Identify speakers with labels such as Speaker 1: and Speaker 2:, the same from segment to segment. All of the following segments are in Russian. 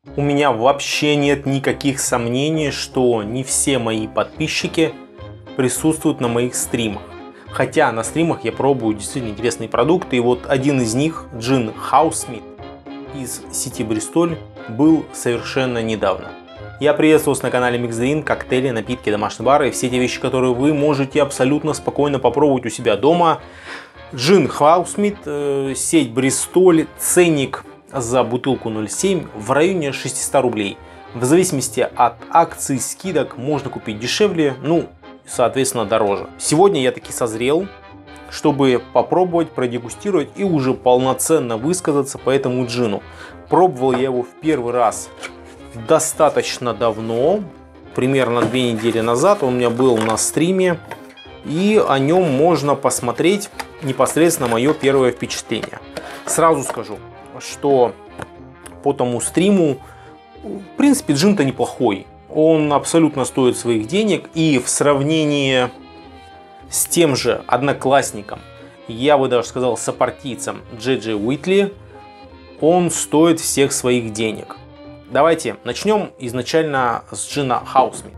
Speaker 1: У меня вообще нет никаких сомнений, что не все мои подписчики присутствуют на моих стримах. Хотя на стримах я пробую действительно интересные продукты. И вот один из них, джин Housemaid из сети Бристоль, был совершенно недавно. Я приветствую вас на канале Mixdrink, коктейли, напитки, домашние бары и все те вещи, которые вы можете абсолютно спокойно попробовать у себя дома. Джин Housemaid, сеть Бристоль, ценник за бутылку 0,7 в районе 600 рублей. В зависимости от акций, скидок можно купить дешевле, ну, соответственно, дороже. Сегодня я таки созрел, чтобы попробовать, продегустировать и уже полноценно высказаться по этому джину. Пробовал я его в первый раз достаточно давно, примерно 2 недели назад. Он у меня был на стриме, и о нем можно посмотреть непосредственно мое первое впечатление. Сразу скажу, что по тому стриму, в принципе, джин-то неплохой. Он абсолютно стоит своих денег, и в сравнении с тем же одноклассником, я бы даже сказал сопартийцем Джей Уитли, он стоит всех своих денег. Давайте начнем изначально с джина Housemaid.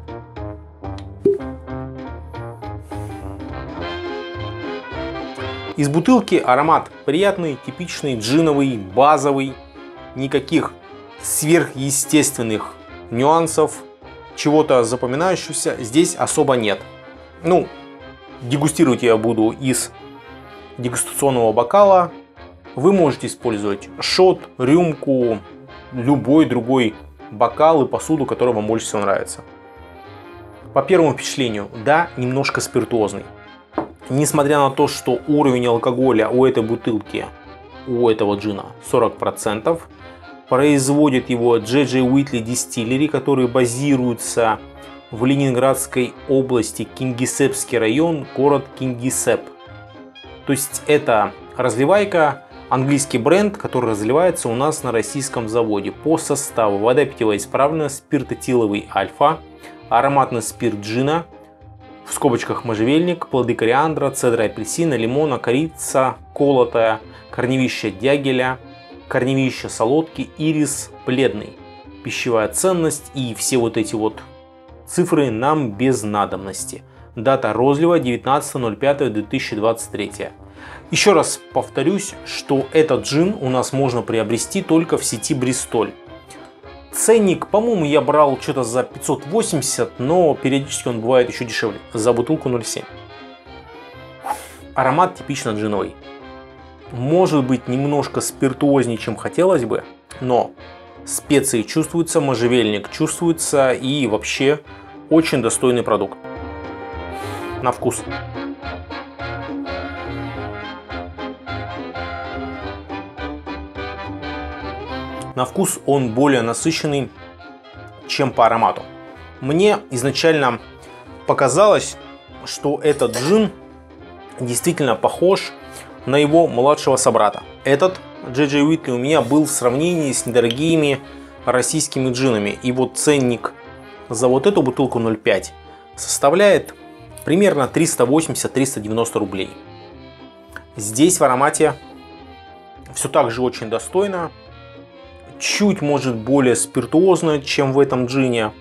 Speaker 1: Из бутылки аромат приятный, типичный, джиновый, базовый. Никаких сверхъестественных нюансов, чего-то запоминающегося здесь особо нет. Ну, дегустировать я буду из дегустационного бокала. Вы можете использовать шот, рюмку, любой другой бокал и посуду, которая вам больше всего нравится. По первому впечатлению, да, немножко спиртуозный. Несмотря на то, что уровень алкоголя у этой бутылки, у этого джина 40%, производит его Джей Уитли Distillery, который базируется в Ленинградской области, Кингисеппский район, город Кингисепп. То есть это разливайка, английский бренд, который разливается у нас на российском заводе. По составу: вода питьевая исправленная, спирт этиловый альфа, ароматный спирт джина, в скобочках можжевельник, плоды кориандра, цедра апельсина, лимона, корица колотая, корневище дягеля, корневище солодки, ирис бледный. Пищевая ценность и все вот эти вот цифры нам без надобности. Дата розлива 19.05.2023. Еще раз повторюсь, что этот джин у нас можно приобрести только в сети Бристоль. Ценник, по-моему, я брал что-то за 580, но периодически он бывает еще дешевле, за бутылку 0,7. Аромат типично джиновый. Может быть, немножко спиртуознее, чем хотелось бы, но специи чувствуются, можжевельник чувствуется, и вообще очень достойный продукт. На вкус. На вкус он более насыщенный, чем по аромату. Мне изначально показалось, что этот джин действительно похож на его младшего собрата. Этот Джей Уитли у меня был в сравнении с недорогими российскими джинами. И вот ценник за вот эту бутылку 0,5 составляет примерно 380-390 рублей. Здесь в аромате все так же очень достойно. Чуть, может, более спиртуозно, чем в этом джине.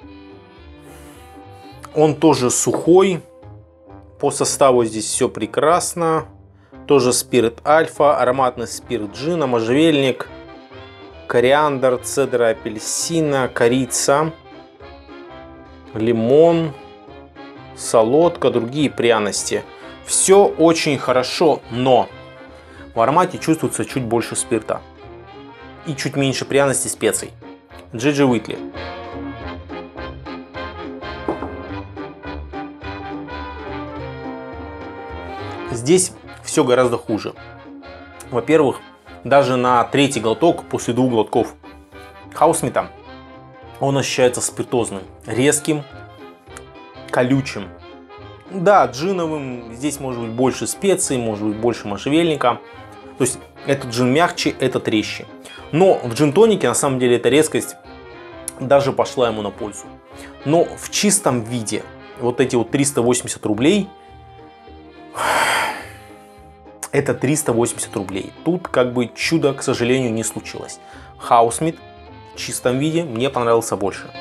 Speaker 1: Он тоже сухой. По составу здесь все прекрасно. Тоже спирт альфа, ароматный спирт джина, можжевельник, кориандр, цедра апельсина, корица, лимон, солодка, другие пряности. Все очень хорошо, но в аромате чувствуется чуть больше спирта и чуть меньше пряности, специй. Джей Уитли. Здесь все гораздо хуже. Во-первых, даже на третий глоток, после 2 глотков Housemaid, он ощущается спиртозным, резким, колючим. Да, джиновым, здесь может быть больше специй, может быть больше можжевельника. То есть этот джин мягче, этот резче. Но в джин-тонике на самом деле эта резкость даже пошла ему на пользу. Но в чистом виде вот эти вот 380 рублей, это 380 рублей. Тут как бы чудо, к сожалению, не случилось. Housemaid в чистом виде мне понравился больше.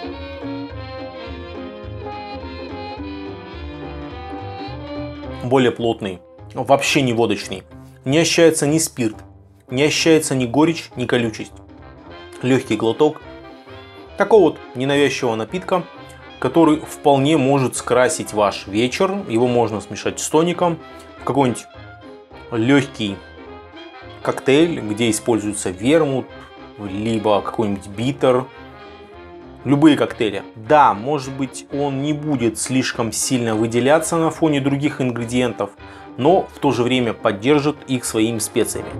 Speaker 1: Более плотный, вообще не водочный. Не ощущается ни спирт, не ощущается ни горечь, ни колючесть. Легкий глоток такого вот ненавязчивого напитка, который вполне может скрасить ваш вечер. Его можно смешать с тоником в какой-нибудь легкий коктейль, где используется вермут, либо какой-нибудь биттер. Любые коктейли. Да, может быть, он не будет слишком сильно выделяться на фоне других ингредиентов, но в то же время поддержит их своими специями.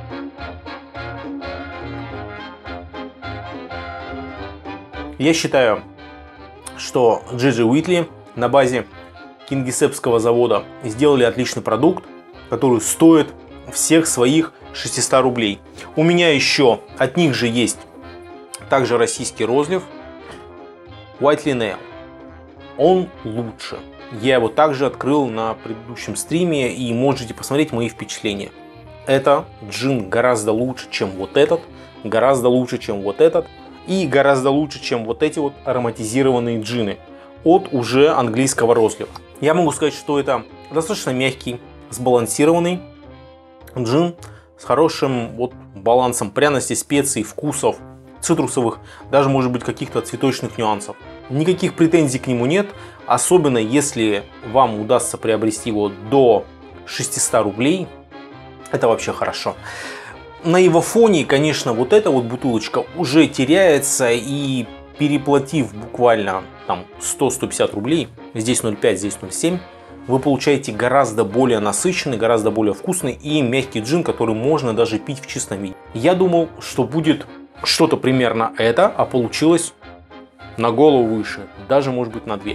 Speaker 1: Я считаю, что Джи-Джи Уитли на базе кингисеппского завода сделали отличный продукт, который стоит всех своих 600 рублей. У меня еще от них же есть также российский розлив Whiteley Nail. Он лучше. Я его также открыл на предыдущем стриме, и можете посмотреть мои впечатления. Это джин гораздо лучше, чем вот этот, гораздо лучше, чем вот этот, и гораздо лучше, чем вот эти вот ароматизированные джины от уже английского розлива. Я могу сказать, что это достаточно мягкий, сбалансированный джин с хорошим вот балансом пряностей, специй, вкусов, цитрусовых, даже может быть каких-то цветочных нюансов. Никаких претензий к нему нет, особенно если вам удастся приобрести его до 600 рублей. Это вообще хорошо. На его фоне, конечно, вот эта вот бутылочка уже теряется, и переплатив буквально там 100-150 рублей, здесь 0,5, здесь 0,7, вы получаете гораздо более насыщенный, гораздо более вкусный и мягкий джин, который можно даже пить в чистом виде. Я думал, что будет что-то примерно это, а получилось на голову выше, даже может быть на 2.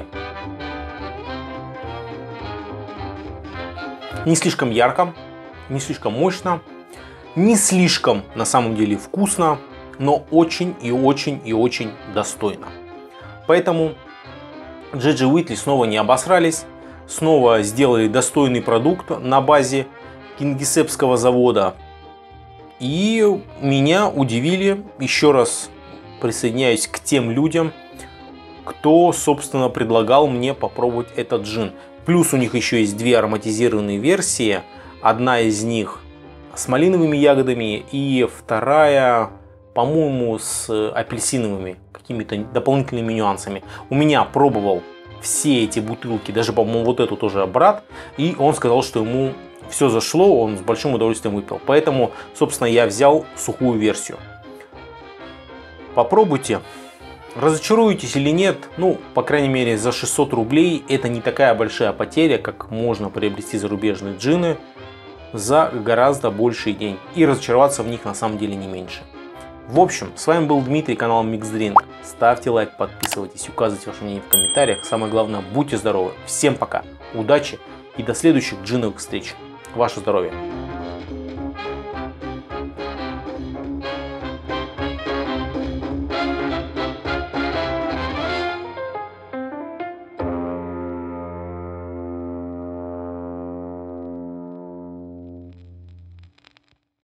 Speaker 1: Не слишком ярко, не слишком мощно, не слишком на самом деле вкусно, но очень и очень и очень достойно. Поэтому Джи-Джи Уитли снова не обосрались, снова сделали достойный продукт на базе кингисеппского завода. И меня удивили, еще раз присоединяюсь к тем людям, кто, собственно, предлагал мне попробовать этот джин. Плюс у них еще есть 2 ароматизированные версии. Одна из них с малиновыми ягодами и вторая, по-моему, с апельсиновыми какими-то дополнительными нюансами. У меня пробовал все эти бутылки, даже, по-моему, вот эту тоже брат, и он сказал, что ему все зашло, он с большим удовольствием выпил. Поэтому, собственно, я взял сухую версию. Попробуйте. Разочаруетесь или нет, ну, по крайней мере, за 600 рублей это не такая большая потеря, как можно приобрести зарубежные джины за гораздо больший день. И разочароваться в них на самом деле не меньше. В общем, с вами был Дмитрий, канал Mixdrink. Ставьте лайк, подписывайтесь, указывайте ваше мнение в комментариях. Самое главное, будьте здоровы. Всем пока, удачи и до следующих джиновых встреч. Ваше здоровье!